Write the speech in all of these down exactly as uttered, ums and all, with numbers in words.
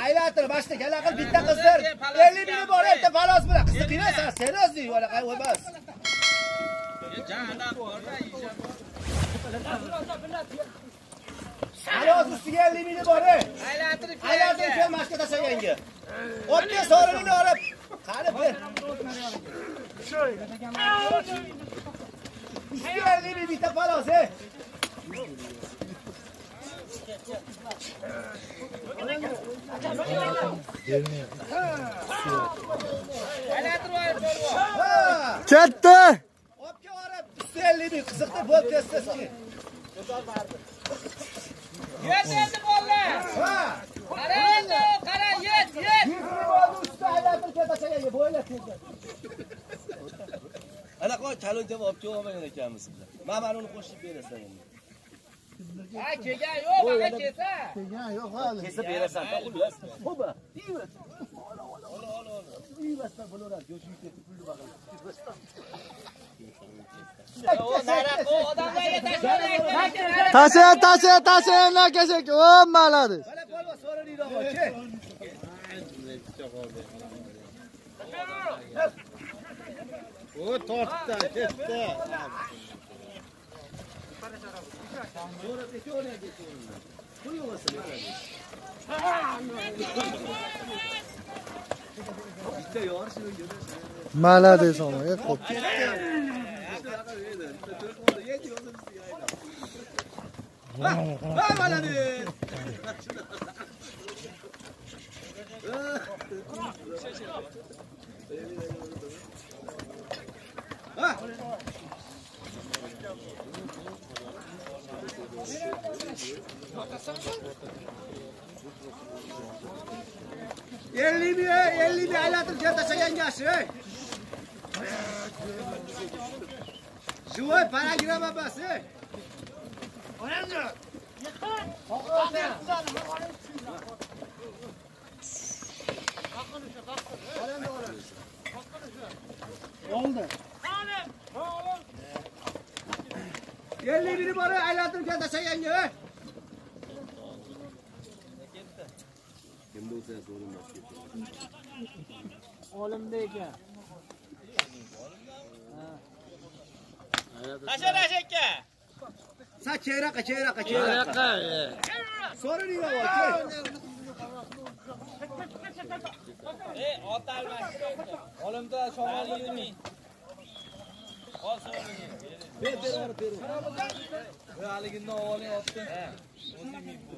aylantir, başta kela qil bitta qizlar. ellik ming bor, erta palos bilan. Qizni qiynasan, seriozlik yo'q, qay emas. Jahannam borda yeysan. Palos ustiga ellik ming bor. Aylantirib, aylantirib kel mashqa tashlaganga. Otga so'rini olib, qani ber. Ustiga ellik ming bitta palos, ey. Katta. Opga borib, ellik ming qiziqdi, bo'l kestaschi. Yet endi bolalar. Ha. Qara endi, qara yet, yet. Ustiga aylantirib ketachaga bo'yla tezda. Ana qo'y talon deb olib kelmagan ekanmiz biz. Men mana uni qo'shib berasan endi. Ha, kelgan yo'q, baqa kelsa. Kelgan yo'q hali. Kesib berasan, xullas. Xo'ba, iyvat. Ola, ola, ola, ola. Iyvatdan bo'lar, go'shib ketib pulni baqil. O, naraqo odamlarga tashlaydi. Tasha, tasha, tasha, endi kesak. O, maladi. Mana polvon so'raydilar, chi. O, tortdi, ketdi. Maladi so'nga qo'p. Ha, maladi. Ha. ellik ming, ellik ming aylantirib ketachagan gashi. Shuvoy paragrama bas, ey. Oyanji. Oldu. ellik ming bor, aylantirib ketachagan ey. Kimda o'sa so'rinmas ketdi. Olimda ekan. Tashalash aka. Sa keyraqa, keyraqa, keyraqa. So'rininglar bor, key. Ey, otalmas. Olimda shamol yurmang. Ol so'rini. Ber, ber, ber, ber. Bu haligindan oling otdi. Ha. O'zing bu.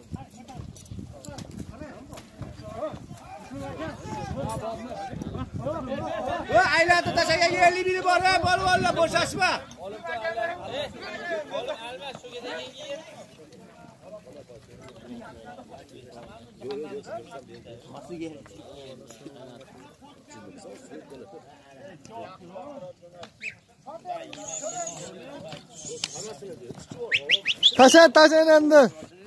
Va aylantirib tashlagan ellik ming bor, polvonlar bo'shashma. Olib almas shu kedagiga. Masiga. Tasha, tasha endi.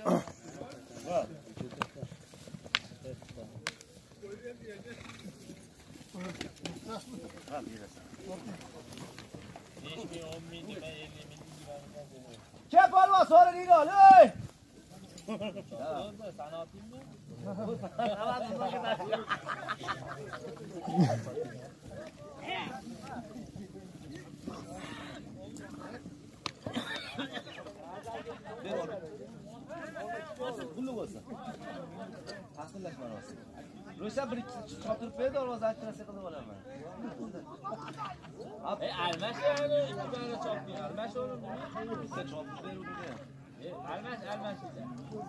Ke polvon so'rininglar, ey. Sanoatingmi? Pulli bo'lsin. Tasdiqlashman olsin. Ro'sha bir chotirib berdi, o'rozda ayttirasa qilib olaman. Ey, almashani, ikkitani choping. Almashani nima? Bitta chopib beruvdi. Ey, almash, almash edi.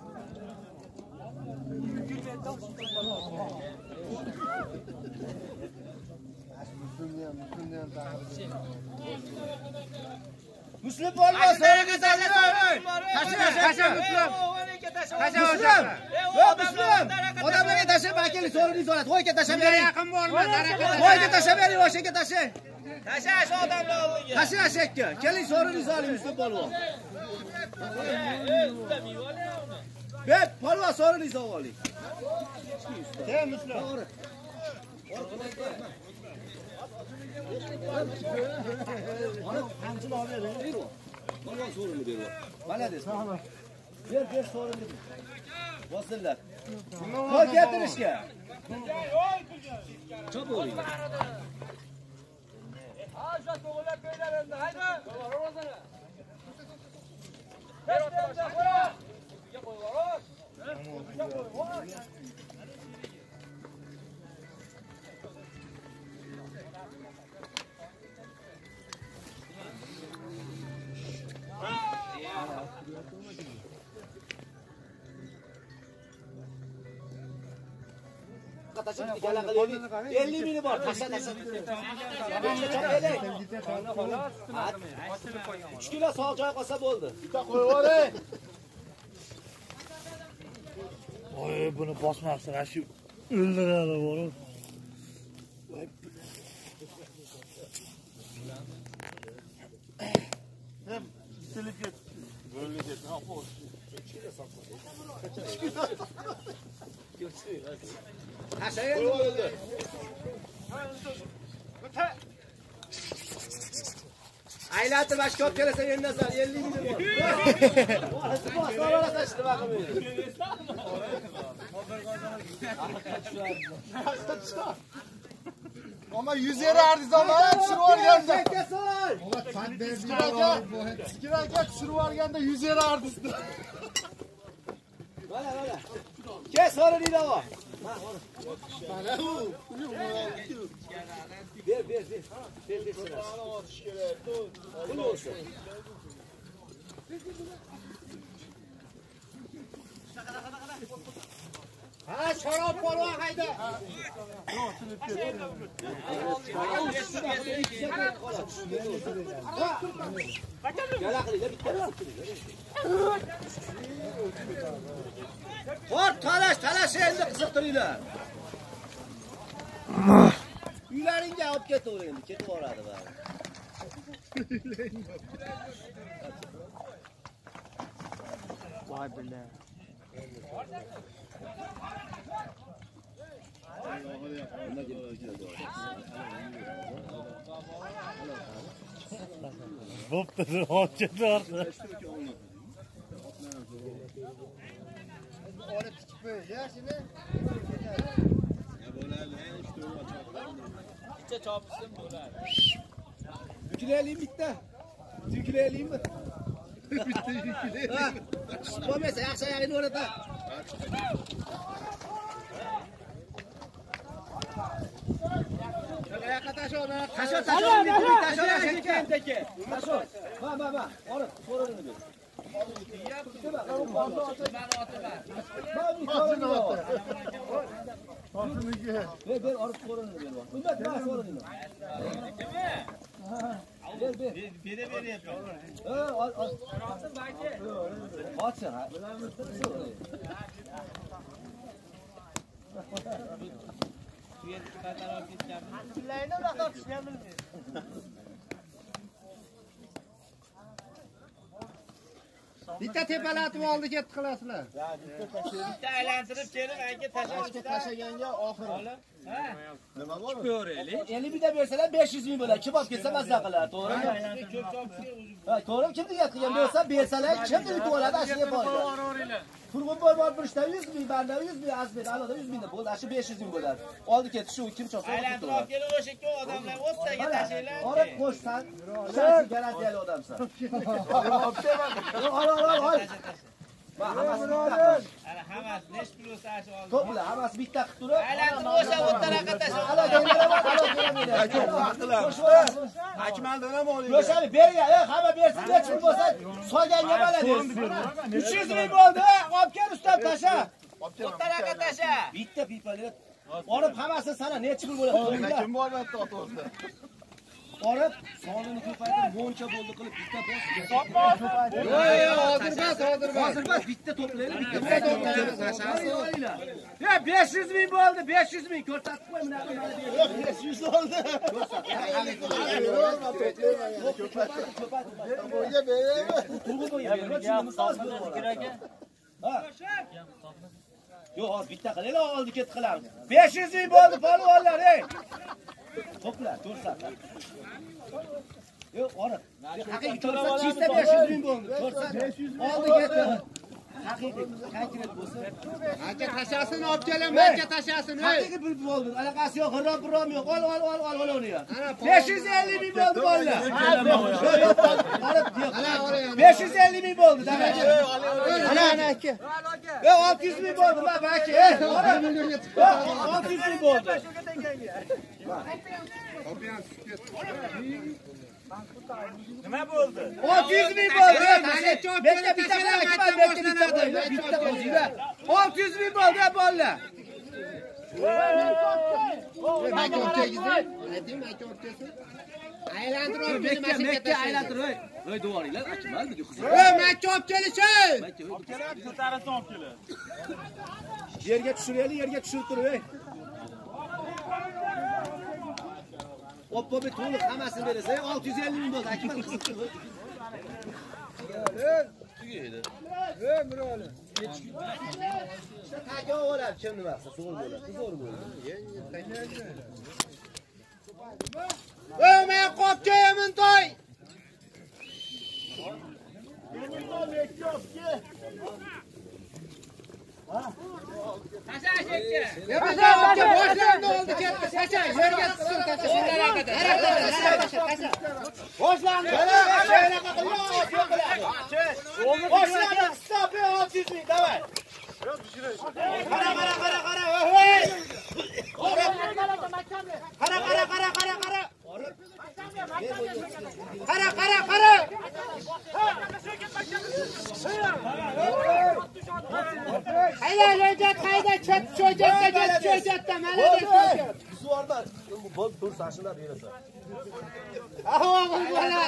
Muslim polvon so'ringiz tashlab. Tashlab, tashlab muslim. Tashlab. Yo'q, muslim. Odamlarga tashlab, akeli so'ringiz oladi. Qo'yga tashlab bering. Yaqin borma, taraqa. Qo'yga tashlab bering, o'shaga tashlab. Tashlash odamlar oldiga. Tashlash aka. Keling so'ringiz oling muslim polvon. Bet, polvon so'ringiz oling. Ke muslim. Ana qanchini olib bering. Polvon so'rini bering. Malades. Ber, ber so'rini. Bosillar. Qo'y keltirishga. Cho'p o'ring. Ha, shu to'g'rilab qo'ylar endi. Haydi. ellik ming bor. Tasha tasha. uch kilo sog' joy qolsa bo'ldi. Bitta qo'yib yuboring. Voy, buni bosmaqsa, shu o'ldiradi borib. Hem silib ketdi. Bo'ldi ketdi. Ha, qo'y. Tasha endi bo'ldi. Aylatib bash ko'p kelsa yendasan ellik ming bor. Boshqalarga tashdi vaqtimi. Ama yüz yere ardizanlar tushirib olganda. Sikiraka tushirib olganda yüz yere ardizdi. Mana mana. Kes o'rningni ol. Mana u. Ber ber ber. Ber ber. Pul olsun. Ha, şarap polvon hayda. Gala qilinglar bitta. Qor talash, talash endi qiziqtiringlar. Uylaringga olib ketavering endi, ketib boradi bari. Voy billah. Bo'pti, hojat orqa. Olib chiqib qo'y, yashini. Bitta chopsin bo'ladi. Yuklaylik bitta. Yuklaylikmi? Bitta yuklaylik. Bo'lmasa yaxshi ayni o'rata. Qayoqqa tashona? Tasho, tasho, tasho, tasho. Tasho. Ma, ma, ma. Olib, so'rayini ber. Ber, ber, olib so'rayini ber. Ummat, ma, so'rayini. Ber, ber. Bere, bere yapıyor. Ha, al, al. Atsın ha. Bitta tepalatib oldi ketdi qilasizlar. Bitta aylantirib kelib, anga tashlashga Tashlaganga oxiri. Ha. Nima bor? Ko'raylik. ellik mingdan bersalar besh yuz ming bo'ladi. Kim olib ketsa mazza qilar, to'g'rimi? Ko'p chopishga o'zim. Ha, to'g'rimi? Kim degan qilgan bo'lsa, bersalar kimni yutib oladi, ashiga bo'ladi. Turg'un boy bor burishda yuz ming, banda yuz ming, azbek, aloda yuz ming bo'ldi, ashi besh yuz ming bo'ladi. Oldi ketdi, shu kim chopsa Aylantirib olib kelib, o'sha ikki odamlar o'psaga tashlaylar. Orib qo'shsan, sen garantiyali odamsan. Ol, ol, ol, ol. Va hammasi bitta. Ana hammasi nesh kilo sashi oldi. To'pla, hammasi bitta qilib turib. Aylantirib o'sha o'ttaraqa tashlab. Ala kelmayman, ala kelmayman. Ko'p vaqtlar. Akmaldan ham oling. Yo'shali berga, ey, hamma bersin, nechun bo'lsa, solganga bo'ladi. uch yuz ming bo'ldi, olib kel ustam tasha. O'ttaraqa tasha. Bitta pipalar olib hammasini sana necha pul bo'ladi? Kim boryapti ota-o'zida? Olib, sonini ko'paytirib, mo'ncha bo'ldi qilib bitta bos. Yo'q, hozir emas, hozir emas. Hozir emas, bitta to'playlik, bitta to'playlik. Ya besh yuz ming bo'ldi, besh yuz ming ko'rsatib qo'y mana bu. besh yuz oldi. Bo'yga beraymi? Turg'un bo'yga beraymi? Ha. Yo'q, hozir bitta qilaylik, oldi ket qilamiz. besh yuz ming bo'ldi polvonlar, ey. To'pla, ko'rsat. Yo'q, ora. Haqiqiy ko'rsat, chista besh yuz ming bo'ldi. Ko'rsat. Oldi ketdi. haqiqiy konkret bo'lsa. Aka tashasini olib kelaman, aka tashasini. Haqiqiy pul bo'ldi. Anaqasi yo'q, hirob birom yo'q. Ol, ol, ol, ol, ol uni ham. besh yuz ellik ming bo'ldi bolalar. besh yuz ellik ming bo'ldi, damaga. Ana, ana aka. Yo, olti yuz ming bo'ldi, ma aka. olti yuz ming bo'ldi. Nima bo'ldi? olti yuz ming bo'ldi. Bitta bitta akbar bitta bitta bitta qo'yinglar. olti yuz ming bo'ldi bolalar. Aka o'tkagizni, ayting aka o'tkazsin. Aylantirib Mekka, Mekka aylantirib. Voy duvoringlar, ochmaldi qizim. Ey, makka olib kelishing. Olib keladi, ko'tarasini olib keladi. Yerga tushiraylik, yerga tushirib turib. Oppo bir to'liq hammasini berasiz. olti yuz ellik ming bo'ldi, akbar qizim. Tugaydi. Ey, miroli. Taka oladi, kim nima qilsa, zo'r bo'ladi. Zo'r bo'ladi. Ey, men qolib kelaman to'y. Tasha shekka. Yapasa aka boshlandi oldi ketdi. Tasha, yerga tushsin tasha. Boshlandi. Shunaqa qilib, boshlandi. Hisobi olti yuz ming, davay. Qara, qara, qara, qara. Hey! Qara, qara, qara, qara, qara. Qara, qara, qara. Hayda, jo'jat, hayda, chet, jo'jatga ket, jo'jatda, mana jo'jat. Suvardan bu dur saçına verirsen. Ahva bola.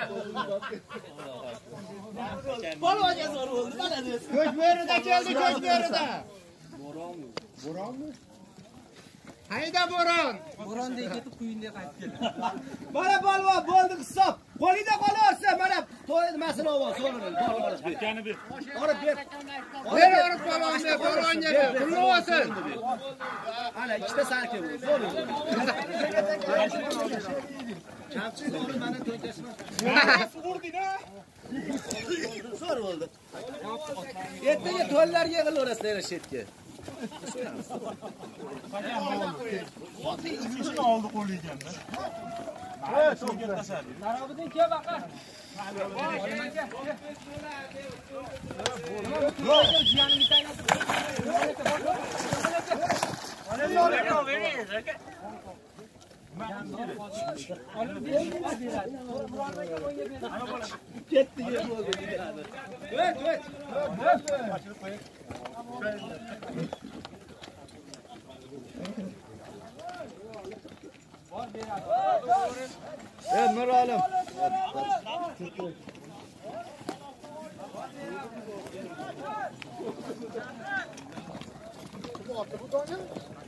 Bana hoca zor oldu. Bana diyorsun. Ko'z bo'rida keldi, ko'z bo'rida. Boran mı? Boran mı? Hayda bo'ron. Bo'ron deb ketib quyinda qaytib keldi. Mana balva bo'ldi hisob. Qo'lingda qolaversa mana to'y nimasini olib so'radim. Akani ber. Orib ber. Ber orib bolonni, bolonga ber. Pulni olsin. Ana ikkita sarki bu. Zo'r bo'ldi. Kamchi zo'r mana to'nkasini. Urding-a? Zo'r bo'ldi. Ertaga to'ylarga yig'ilaverasizlar shetga. Ikkinchini oldi qo'lliganda. Ha, to'yga tashladi. Tarobidan kel baqa. Ketdi yer bo'ldi. O't, o't. Ey Mirolim. Bu